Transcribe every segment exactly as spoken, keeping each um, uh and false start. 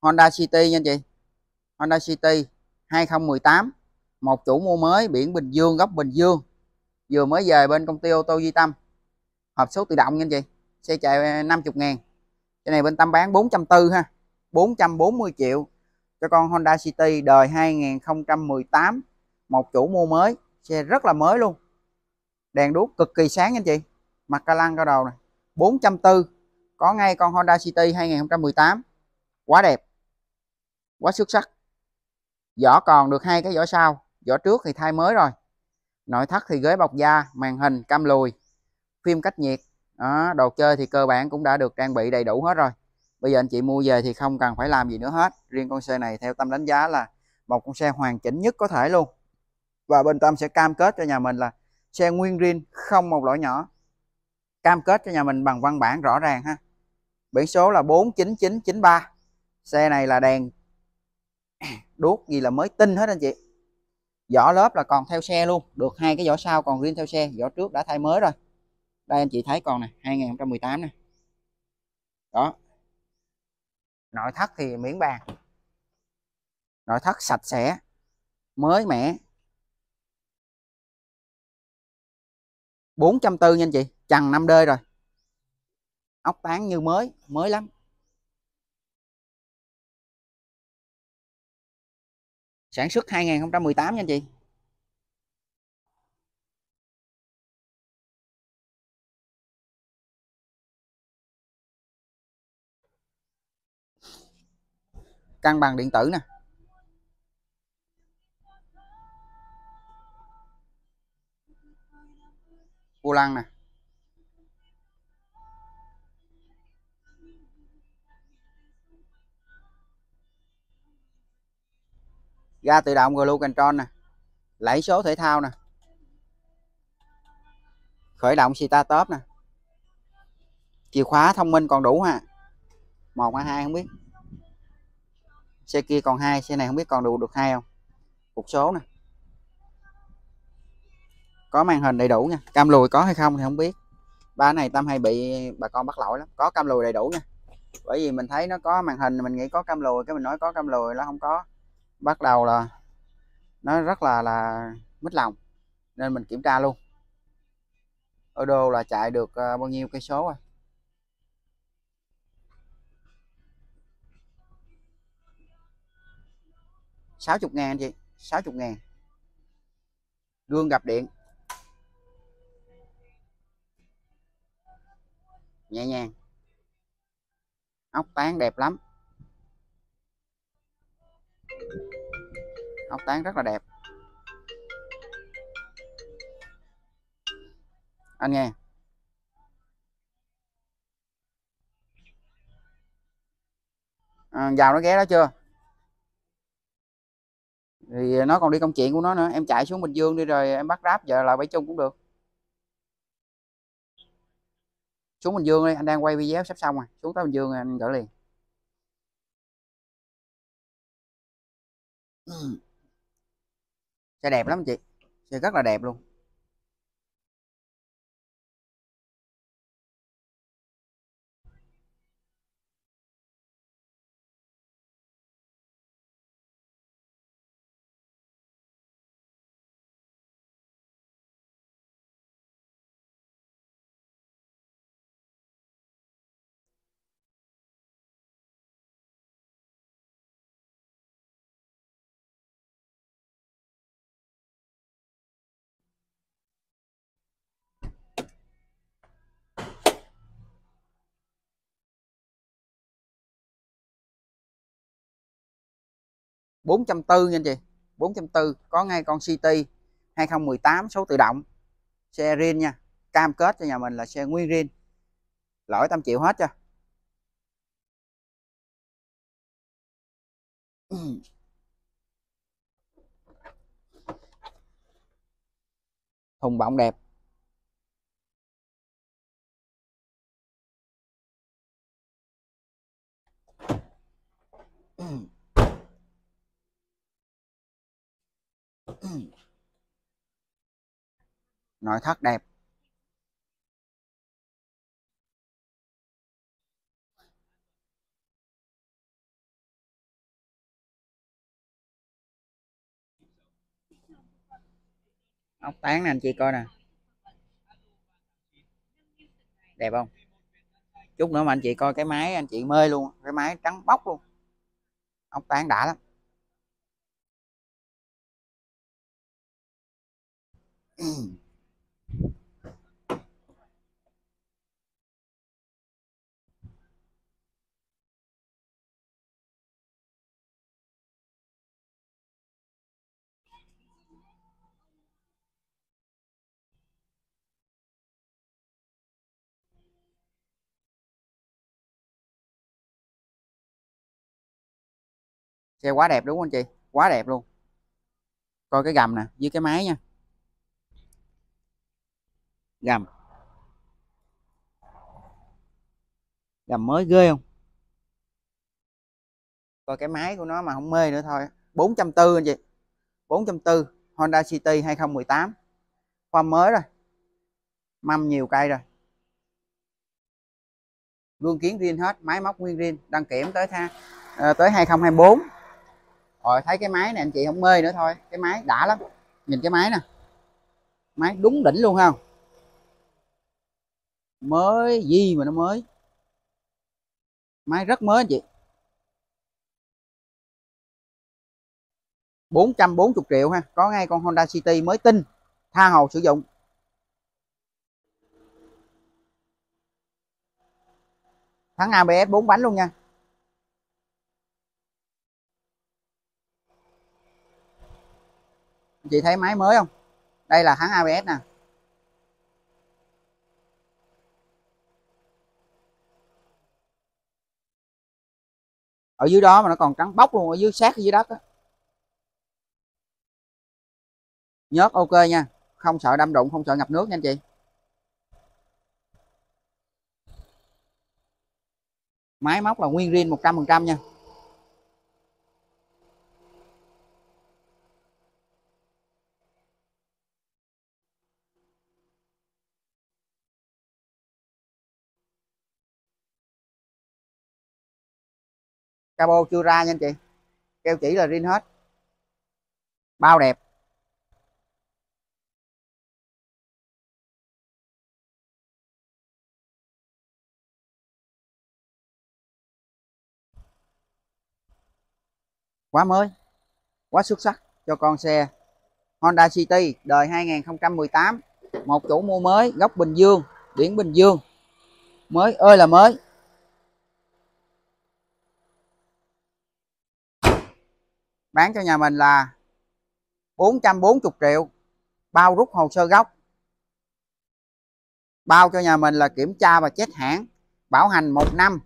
Honda City nha anh chị. Honda City hai không một tám, một chủ mua mới, biển Bình Dương, gốc Bình Dương, vừa mới về bên công ty ô tô Duy Tâm, hộp số tự động nha anh chị. Xe chạy năm mươi ngàn. Cái này bên Tâm bán bốn trăm bốn mươi ha, bốn trăm bốn mươi triệu cho con Honda City đời hai không một tám, một chủ mua mới, xe rất là mới luôn, đèn đuốc cực kỳ sáng anh chị, mặt ca lăng cao đầu này, bốn trăm bốn mươi có ngay con Honda City hai không một tám, quá đẹp, quá xuất sắc. Vỏ còn được hai cái vỏ sau, vỏ trước thì thay mới rồi. Nội thất thì ghế bọc da, màn hình cam lùi, phim cách nhiệt đó, đồ chơi thì cơ bản cũng đã được trang bị đầy đủ hết rồi. Bây giờ anh chị mua về thì không cần phải làm gì nữa hết. Riêng con xe này theo Tâm đánh giá là một con xe hoàn chỉnh nhất có thể luôn, và bên Tâm sẽ cam kết cho nhà mình là xe nguyên zin, không một lỗi nhỏ, cam kết cho nhà mình bằng văn bản rõ ràng ha. Biển số là bốn chín chín chín ba. Xe này là đèn đuốc gì là mới tinh hết anh chị. Vỏ lớp là còn theo xe luôn, được hai cái vỏ sau còn riêng theo xe, vỏ trước đã thay mới rồi. Đây anh chị thấy còn này, hai không một tám nè. Đó. Nội thất thì miễn bàn. Nội thất sạch sẽ, mới mẻ. bốn trăm bốn mươi nha anh chị, chằn năm D rồi. Ốc tán như mới, mới lắm. Sản xuất hai không một tám nha anh chị. Cân bằng điện tử nè. Vô lăng nè. Ga tự động Cruise Control nè. Lẫy số thể thao nè. Khởi động Start Top nè. Chìa khóa thông minh còn đủ ha. Một hay hai không biết. Xe kia còn hai, xe này không biết còn đủ được hai không. Cục số nè. Có màn hình đầy đủ nha. Cam lùi có hay không thì không biết. Ba này Tâm hay bị bà con bắt lỗi lắm. Có cam lùi đầy đủ nha. Bởi vì mình thấy nó có màn hình mình nghĩ có cam lùi, cái mình nói có cam lùi nó không có. Bắt đầu là nó rất là là mít lòng, nên mình kiểm tra luôn. Ở đô là chạy được uh, bao nhiêu cây số rồi. sáu mươi ngàn anh chị, sáu mươi ngàn. Gương gập điện, nhẹ nhàng. Ốc tán đẹp lắm, ốc tán rất là đẹp anh nghe. À, vào nó ghé đó chưa thì nó còn đi công chuyện của nó nữa. Em chạy xuống Bình Dương đi rồi em bắt Grab giờ là Bảy Chung cũng được. Xuống Bình Dương đi, anh đang quay video sắp xong rồi, xuống tới Bình Dương rồi anh gửi liền. Xe đẹp lắm chị, xe rất là đẹp luôn. bốn trăm bốn mươi nha anh chị, bốn trăm bốn mươi có ngay con City hai không một tám số tự động, xe riêng nha, cam kết cho nhà mình là xe nguyên riêng, lỗi Tâm chịu hết cho. Thùng bọng đẹp. Nội thất đẹp. Ốc tán nè anh chị coi nè, đẹp không? Chút nữa mà anh chị coi cái máy anh chị mê luôn, cái máy trắng bóc luôn, ốc tán đã lắm. Xe quá đẹp đúng không anh chị, quá đẹp luôn. Coi cái gầm nè với cái máy nha, gầm gầm mới ghê không? Coi cái máy của nó mà không mê nữa thôi. Bốn trăm tư anh chị, bốn trăm tư Honda City hai không một tám, khoa mới rồi, mâm nhiều cây rồi, gương kiến riêng hết, máy móc nguyên riêng, đăng kiểm tới tha à, tới hai không hai bốn. Rồi thấy cái máy này anh chị không mê nữa thôi, cái máy đã lắm. Nhìn cái máy nè, máy đúng đỉnh luôn không, mới gì mà nó mới, máy rất mới anh chị. Bốn trăm bốn mươi triệu ha, có ngay con Honda City mới tinh, tha hồ sử dụng. Thắng a bê ét bốn bánh luôn nha. Anh chị thấy máy mới không, đây là thắng a bê ét nè. Ở dưới đó mà nó còn trắng bóc luôn, ở dưới sát ở dưới đất á. Nhớt ok nha, không sợ đâm đụng, không sợ ngập nước nha anh chị. Máy móc là nguyên riêng một trăm phần trăm nha. Cabo chưa ra nha anh chị, keo chỉ là riêng hết, bao đẹp. Quá mới, quá xuất sắc cho con xe Honda City đời hai không một tám, một chủ mua mới, gốc Bình Dương, biển Bình Dương, mới ơi là mới. Bán cho nhà mình là bốn trăm bốn mươi triệu, bao rút hồ sơ gốc, bao cho nhà mình là kiểm tra và chết hãng, bảo hành một năm,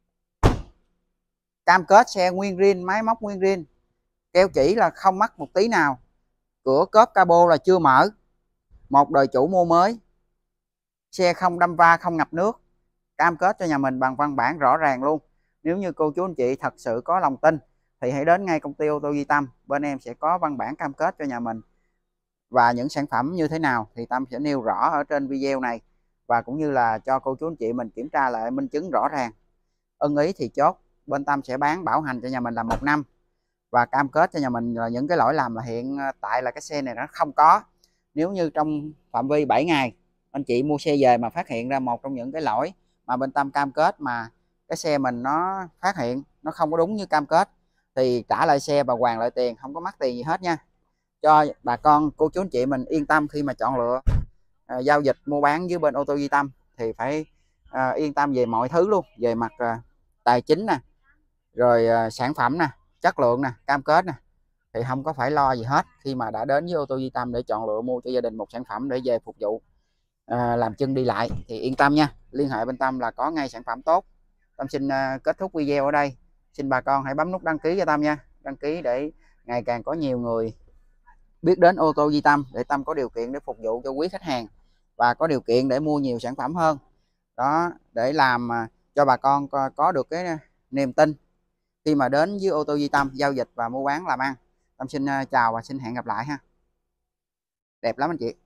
cam kết xe nguyên riêng, máy móc nguyên riêng, keo chỉ là không mắc một tí nào, cửa cốp cabo là chưa mở, một đời chủ mua mới, xe không đâm va, không ngập nước, cam kết cho nhà mình bằng văn bản rõ ràng luôn. Nếu như cô chú anh chị thật sự có lòng tin thì hãy đến ngay công ty ô tô Duy Tâm, bên em sẽ có văn bản cam kết cho nhà mình. Và những sản phẩm như thế nào thì Tâm sẽ nêu rõ ở trên video này, và cũng như là cho cô chú anh chị mình kiểm tra lại minh chứng rõ ràng. Ưng ý thì chốt, bên Tâm sẽ bán bảo hành cho nhà mình là một năm, và cam kết cho nhà mình là những cái lỗi làm là hiện tại là cái xe này nó không có. Nếu như trong phạm vi bảy ngày anh chị mua xe về mà phát hiện ra một trong những cái lỗi mà bên Tâm cam kết mà cái xe mình nó phát hiện nó không có đúng như cam kết thì trả lại xe và hoàn lại tiền, không có mất tiền gì hết nha. Cho bà con cô chú anh chị mình yên tâm khi mà chọn lựa à, giao dịch mua bán với bên ô tô Duy Tâm thì phải à, yên tâm về mọi thứ luôn, về mặt à, tài chính nè, rồi à, sản phẩm nè, chất lượng nè, cam kết nè, thì không có phải lo gì hết khi mà đã đến với ô tô Duy Tâm để chọn lựa mua cho gia đình một sản phẩm để về phục vụ à, làm chân đi lại thì yên tâm nha. Liên hệ bên Tâm là có ngay sản phẩm tốt. Tâm xin à, kết thúc video ở đây, xin bà con hãy bấm nút đăng ký cho Tâm nha, đăng ký để ngày càng có nhiều người biết đến ô tô Duy Tâm, để Tâm có điều kiện để phục vụ cho quý khách hàng và có điều kiện để mua nhiều sản phẩm hơn đó, để làm cho bà con có được cái niềm tin khi mà đến với ô tô Duy Tâm giao dịch và mua bán làm ăn. Tâm xin chào và xin hẹn gặp lại ha. Đẹp lắm anh chị.